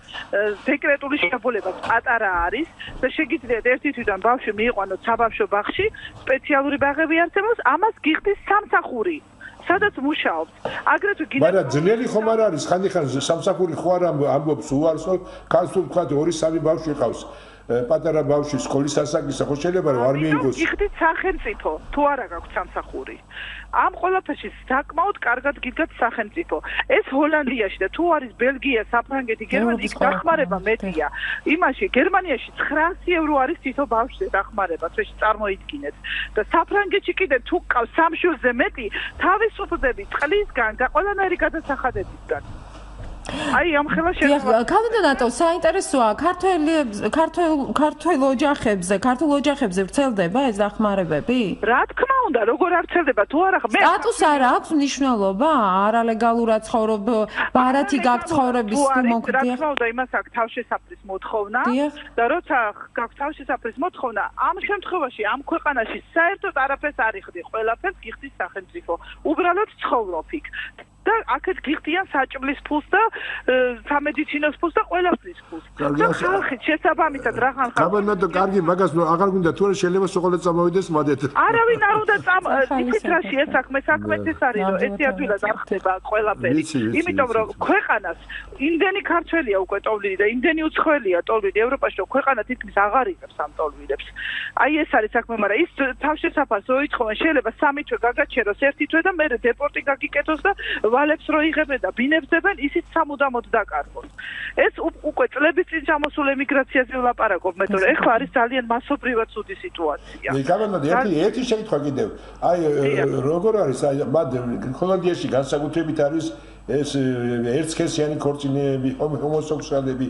დეკრეტული შეფულება პატარა არის და შეგიძლიათ ერთი თვიდან ბავშვი მიიყვანოთ საბავშვო ბაღში, სპეციალური ბაღები არსებობს, ამას გიხდის სამსახური. სადაც მუშაობს. აგრეთვე კიდევ მაგრამ ძნელი ხომ არ არის, ხანდახან სამსახური ხო არ ამბობს უარსო, კაცს თუ თქვა ორი სამი ბავშვი ყავს. პატარა ბავშვი სკოლის ასაკისა ხო შეიძლება რომ არ მიიღოს. გიხდით სახელმწიფო, თუ არა გაქვთ სამსახური. ამ ყველაფერში საკმაოდ კარგად გიდგათ სახელმწიფო. ეს ჰოლანდიაში და თუ არის ბელგია, საფრანგეთი, გერმანია, იქ დახმარება მეტია. იმაში გერმანიაში ცხრაასი ევრო არის თითო ბავშვზე დახმარება, თვეში წარმოიდგინეთ. და საფრანგეთში კიდე თუ ყავს სამშვილზე მეტი, თავისუფლდები წყლისგან და ყველანაირი გადასახადებისგან. აი ამ ხელა შეიძლება კანდიდატო საინტერესოა ქართველი ქართველ ქართველ ოჯახებზე ქართულ ოჯახებზე ვრცელდება ეს დახმარებები? რა თქმა უნდა როგორ არ ვრცელდება თუ არა მე სტატუსი არ აქვს მნიშვნელობა არალეგალურად ცხოვრობ ბარათი გაქვს ცხოვრების თუ მოგდია რა თქმა უნდა იმას აქვს თავშესაფრის მოთხოვნა და როცა გაქვს თავშესაფრის მოთხოვნა ამ შემთხვევაში ამ ქვეყანაში საერთოდ არაფერს არ იხდი ყველაფერს გიხდის სახელმწიფო უბრალოდ ცხოვრობ იქ და აქეთ გიხდიან საჭმლის ფულს და სამედიცინოს ფულს და ყველაფრის ფულს. და ხალხი შესაბამისად რახან ხალხი. გაბანატო კარგი მაგას აღარ გვინდა თუ არა შეიძლება სოყოლეთ წამოვიდეს მოდეთ. არავინ არ უნდა წამ იცით რაში ეს საქმე საქმეც ეს არის რომ ერთი ადვილად არ ხდება ყველაფერი. იმიტომ რომ ქვეყანას იმდენი ქართველია უკვე ტოლვილი და იმდენი უცხოელია ტოლვილი ევროპაში რომ ქვეყანა თითქმის აღარ იღებს ამ ტოლვილებს. აი ეს არის საქმე, მაგრამ ის თავშესაფარს ოიცხოვენ შეიძლება სამი თვე გაგაჩეროს ერთი თვე და მერე დეპორტი გაგიკეთოს და ვალებს რო იღებენ და ბინებსებენ ისიც სამუდამოდ დაკარგოს. ეს უკვე წლების წინ ჩამოსულ ემიგრაციაზე ვლაპარაკობ მე თორე ეხლა არის ძალიან მასობრივად ცუდი სიტუაცია. გიგაბანად ერთი ერთი შეკითხვა კიდევ. აი როგორ არის აი მად ჰოლანდიაში განსაკუთრებით არის ეს ერთსქესიანი ქორწინებები, ჰომოსექსუალები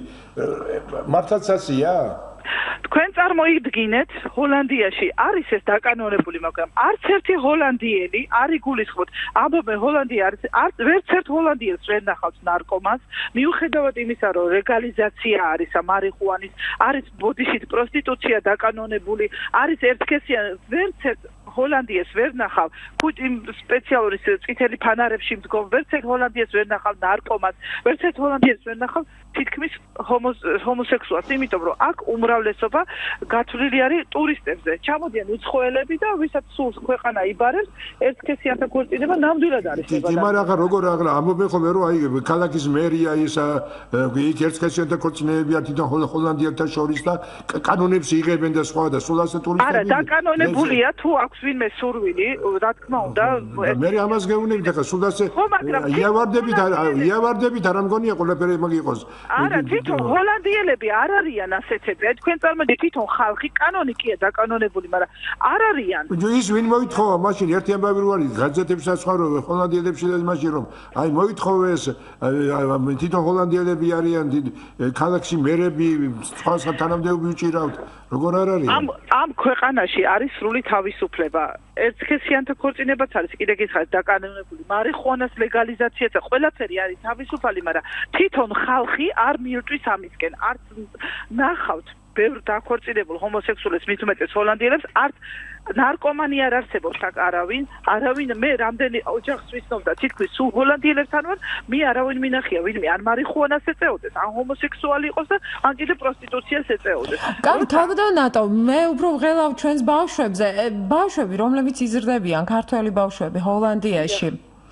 მართლაც ასია? თქვენ წარმოიდგინეთ ჰოლანდიაში არის ეს დაკანონებული, მაგრამ არც ერთი ჰოლანდიელი არ იგულისხმოთ. ამბობენ ჰოლანდია არის არც ვერც ერთ ჰოლანდიელს ვერ ნახავს ნარკომანს, მიუხედავად იმისა, რომ ლეგალიზაცია არის მარიხუანის, არის ბოდიშით პროსტიტუცია დაკანონებული, არის ერთსქესიანი, ვერც ერთ ჰოლანდიას ვერ ნახავ, ხუთი სპეციალური წითელი ფანარებში მდგომ, ვერც ერთ ჰოლანდიას ვერ ნახავ ნარკომანს, ვერც ერთ ჰოლანდიას ვერ ნახავ თითქმის ჰომოსექსუალს, იმიტომ რომ აქ უმრავლესობა გათვლილი არის ტურისტებზე. ჩამოდიან უცხოელები და ვისაც სულს ქვეყანა იბარებს, ერთსქესიანთა ქორწინება ნამდვილად არის შეგადებული. იმარ აღარ როგორ აღარ ამბობენ ხოლმე რომ აი ქალაქის მერია ისა იქ ერთსქესიანთა ქორწინებებია თვითონ ჰოლანდიელთა შორის და კანონებს იღებენ და სხვა და სულ ასე ტურისტები. არა, დაკანონებულია თუ აქვს ვინმე სურვილი, რა თქმა უნდა. მე ამას გეუბნებით ახლა სულ ასე იავარდებით იავარდებით არ მგონია ყველაფერი მაგ იყოს. არა, თვითონ ჰოლანდიელები არ არიან ასეთები. აი თქვენ წარმოგიდგენთ თვითონ ხალხი კანონი კია დაკანონებული, მაგრამ არ არიან. ის ვინ მოითხოვა მაშინ ერთი ამბავი რო არის გაზეთებსაც სხვა რო ჰოლანდიელებში მაშინ რომ აი მოითხოვეს თვითონ ჰოლანდიელები არიან ქალაქში მერები სხვა თანამდებობები უჭირავთ. როგორ არ არის? ამ ამ ქვეყანაში არის სრული თავისუფლება. ერთსქესიანთა ქორწინებაც არის კიდე გითხარით დაკანონებული, მარიხუანას ლეგალიზაციაც ყველაფერი არის თავისუფალი, მაგრამ თვითონ ხალხი არ მიუწვის ამისკენ, არც ნახავთ ბევრ დაქორწინებულ ჰომოსექსუალებს მით უმეტეს ჰოლანდიელებს, არც ნარკომანი არ არსებობს აქ არავინ, არავინ მე რამდენი ოჯახს ვიცნობ და თითქმის სულ ჰოლანდიელებთან ვარ, მე არავინ მინახია, ვინმე ან მარიხუანას ეწეოდეს, ან ჰომოსექსუალი იყოს და ან კიდე პროსტიტუციას ეწეოდეს. კან თავდანატო, მე უფრო ვღელავ ჩვენს ბავშვებზე, ბავშვები, რომლებიც იზრდებიან, ქართველი ბავშვები ჰოლანდიაში.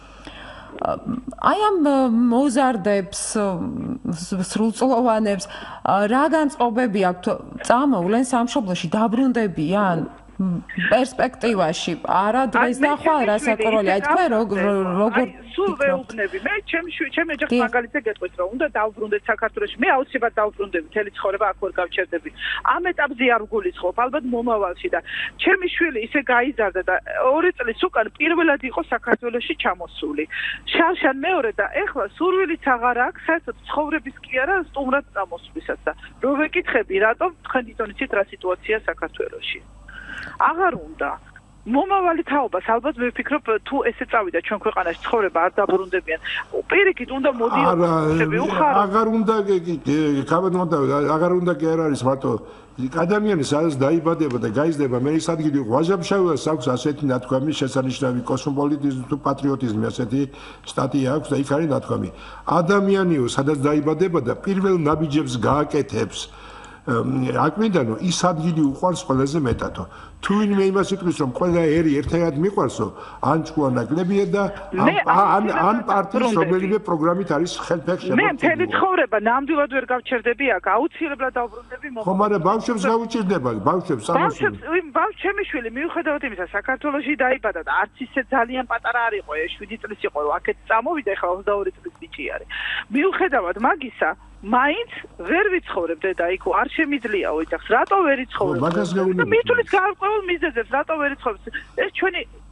აი ამ მოზარდებს, სრულწლოვანებს, რა განწყობები აქვთ? წამოვლენ სამშობლოში, დაბრუნდებიან? პერსპექტივაში არა დღეს და ხვალ რასაკურველი აი თქვენ როგორ როგორ სულ ვეუბნები მე ჩემი ჩემი ოჯახის მაგალითზე გეტყვით რომ უნდა დავბრუნდეთ საქართველოში მე აუცილებლად დავბრუნდები მთელი ცხოვრება აქ ვერ გავჩერდები ამ ეტაპზე არ ვგულისხმობ ალბათ მომავალში და ჩემი შვილი ისე გაიზარდა და ორი წლის უკან პირველად იყო საქართველოში ჩამოსული შარშან მეორე და ეხლა სურვილიც აღარ აქვს საერთოდ ცხოვრების კი არა სტუმრად წამოსვლისას და რო ვეკითხები რატომ თქვენ თვითონ იცით რა სიტუაცია საქართველოში აღარ უნდა მომავალი თაობას ალბათ მე ვფიქრობ თუ ესე წავიდა ჩვენ ქვეყანაში ცხოვრება არ დაბრუნდებიან პირიქით უნდა მოდიოდნენ უხარო აღარ უნდა კაბანონდა აღარ უნდა კი არ არის მარტო ადამიანი სადაც დაიბადება და გაიზრდება მე ის ადგილი ვაჟამშავას აქვს ასეთი ნათქვამი შესანიშნავი კოსმოპოლიტიზმი თუ პატრიოტიზმი ასეთი სტატია აქვს და იქ არის ნათქვამი ადამიანიო სადაც დაიბადება და პირველ ნაბიჯებს გააკეთებს აკვინდანო ის ადგილი უყვარს ყველაზე მეტადო თუ ვინმე იმას იტყვის რომ ყველა ერი ერთად მიყვარსო ან ჭკუა ნაკლებია და ან ან პარტიის რომელიმე პროგრამით არის ხელფეხი მე მთელი ცხოვრება ნამდვილად ვერ გავჩერდები აქ აუცილებლად დავბრუნდები მომავალ ხომ არა ბავშვებს გავუჭირდება ბავშვებს ბავშვებს ბავშვ ჩემი შვილი მიუხედავად იმისა საქართველოში დაიბადა და არც ისე ძალიან პატარა არ იყო შვიდი წლის იყო რომ აქეთ წამოვიდა ეხლა ოცდაორი წლის ბიჭი არის მიუხედავად მაგისა მაინც ვერ ვიცხოვრებ დედა იქ არ შემიძლია ოჯახს რატო ვერ იცხოვრებ მაგას გეუბნები მითulis გარკვეულ მიზეზებს რატო ვერ იცხოვრებ ეს ჩვენი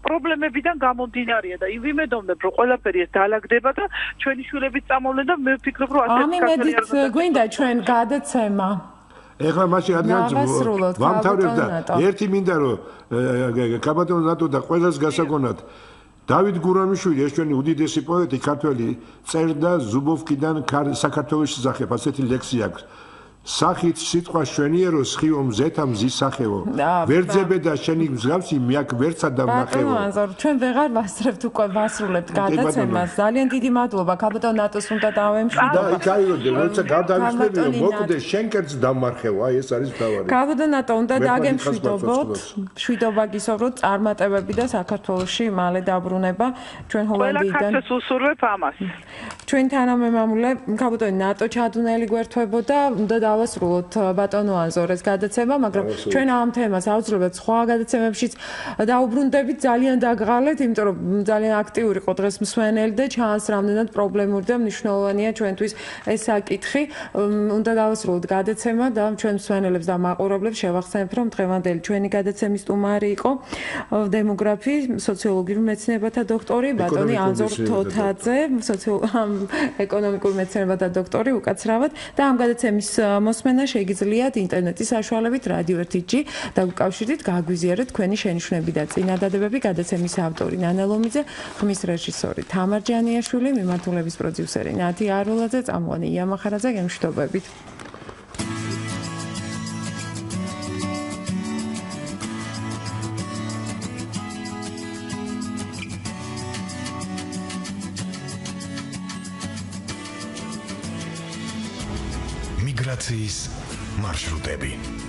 პრობლემებიდან გამომდინარეა და ვიმედოვნებ რომ ყველაფერი ეს დაალაგდება და ჩვენი შვილები წამოვლენ და მე ვფიქრობ რომ ასე ამი მედიც გვინდა ჩვენ გადაცემა ეხლა მაშინ რადგან ვამთავრებ და ერთი მინდა რომ კაბატონო ნატო და ყველას გასაგონად დავით გურამიშვილი ეს ჩვენი უდიდესი პოეტი ქართველი წერდა ზუბოვკიდან საქართველოს შესახებ ასეთი ლექსი აქვს სახით სიტყვა შვენიერო სხიო მზეთა მზისახეო ვერძებე და შენი მსგავსი მეაკ ვერცა დამნახეო ბატონო ჩვენ ვეღარ ვასწრებთ უკვე ვასრულებთ გადაცემას ძალიან დიდი მადლობა კაბატონ ნატოს უნდა დავემშვიდო და იქ აიოდე როცა გავდამშვიდო მოკდე შენკერც დამარხეო აი ეს არის თავარი კაბატონ ნატო უნდა დაგემშვიდობოთ მშვიდობა გისურვოთ წარმატებები და საქართველოში მალე დაბრუნება ჩვენ ჰოლანდიიდან ყველა ქართველს უსურვებ ამას ჩვენ თანამემამულე კაბატონ ნატო ჩადუნელი გვერდთვებოდა უნდა დავასრულოთ ბატონო ანზორეს გადაცემა, მაგრამ ჩვენ ამ თემას ავძლებთ სხვა გადაცემებშიც დაუბრუნდებით ძალიან დაგღალეთ, იმიტომ რომ ძალიან აქტიური იყო დღეს მსვენელი და ჩანს რამდენად პრობლემური და მნიშვნელოვანია ჩვენთვის ეს საკითხი. უნდა დავასრულოთ გადაცემა და ჩვენ მსვენელებს და მაყურებლებს შევახსენებთ, რომ დღევანდელი ჩვენი გადაცემის სტუმარი იყო დემოგრაფი, სოციოლოგიური მეცნიერებათა დოქტორი ბატონი ანზორ თოთაძე, ეკონომიკური მეცნიერებათა დოქტორი უკაცრავად და ამ გადაცემის მოსმენა შეგიძლიათ ინტერნეტის საშუალებით რადიო ერთი ჯი დაგუკავშირდით, გაგვიზიარეთ თქვენი შენიშვნები და წინადადებები. გადაცემის ავტორი ნანა ლომიძე, ხმის რეჟისორი თამარ ჯანიაშვილი, მიმართულების პროდიუსერი ნათი არულაძე, წამყვანი ია მახარაძე, გემშვიდობებით. მიგრაციის მარშრუტები